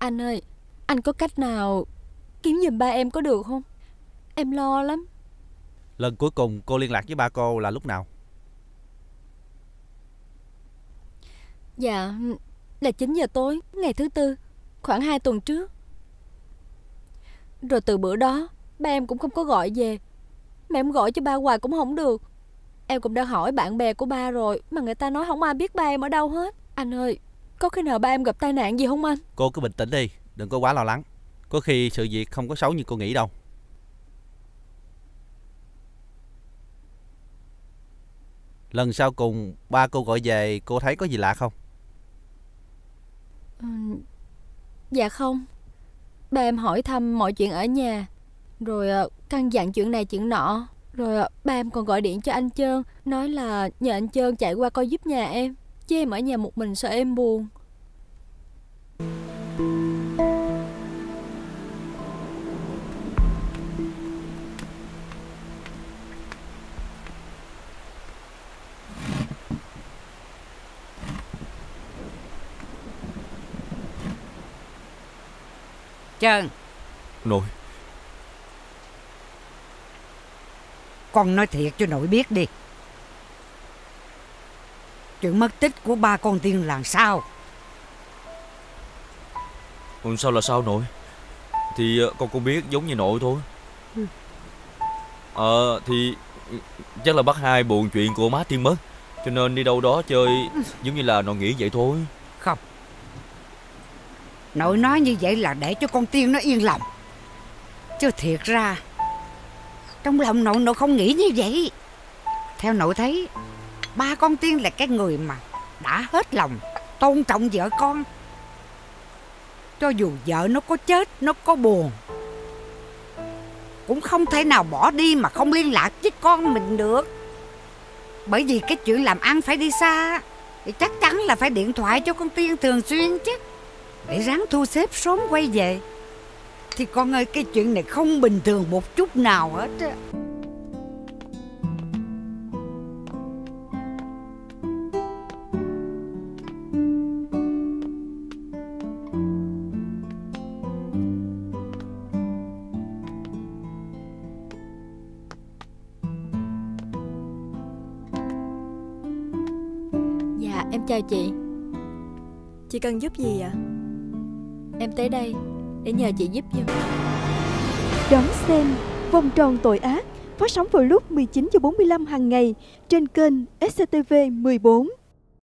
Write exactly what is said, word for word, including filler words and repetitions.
Anh ơi, anh có cách nào kiếm giùm ba em có được không? Em lo lắm. Lần cuối cùng cô liên lạc với ba cô là lúc nào? Dạ, là chín giờ tối ngày thứ tư, khoảng hai tuần trước. Rồi từ bữa đó ba em cũng không có gọi về. Mà em gọi cho ba hoài cũng không được. Em cũng đã hỏi bạn bè của ba rồi, mà người ta nói không ai biết ba em ở đâu hết. Anh ơi, có khi nào ba em gặp tai nạn gì không anh? Cô cứ bình tĩnh đi, đừng có quá lo lắng. Có khi sự việc không có xấu như cô nghĩ đâu. Lần sau cùng ba cô gọi về, cô thấy có gì lạ không? Ừ, dạ không. Ba em hỏi thăm mọi chuyện ở nhà, rồi uh, căn dặn chuyện này chuyện nọ. Rồi uh, ba em còn gọi điện cho anh Trơn, nói là nhờ anh Trơn chạy qua coi giúp nhà em, chứ em ở nhà một mình sợ em buồn. Trơn. Nội. Con nói thiệt cho nội biết đi. Chuyện mất tích của ba con Tiên là sao? Ừ, sao là sao nội? Thì con cũng biết giống như nội thôi. Ờ thì chắc là bác Hai buồn chuyện của má Tiên mất, cho nên đi đâu đó chơi, giống như là nội nghĩ vậy thôi. Không. Nội nói như vậy là để cho con Tiên nó yên lòng, chứ thiệt ra trong lòng nội nội không nghĩ như vậy. Theo nội thấy, ba con Tiên là cái người mà đã hết lòng tôn trọng vợ con. Cho dù vợ nó có chết, nó có buồn, cũng không thể nào bỏ đi mà không liên lạc với con mình được. Bởi vì cái chuyện làm ăn phải đi xa thì chắc chắn là phải điện thoại cho con Tiên thường xuyên chứ, để ráng thu xếp sớm quay về. Thì con ơi, cái chuyện này không bình thường một chút nào hết á. Dạ, em chào chị. Chị cần giúp gì ạ? Em tới đây để nhờ chị giúp giùm. Đón xem Vòng Tròn Tội Ác phát sóng vào lúc mười chín giờ bốn mươi lăm hàng ngày trên kênh ét xê tê vê mười bốn.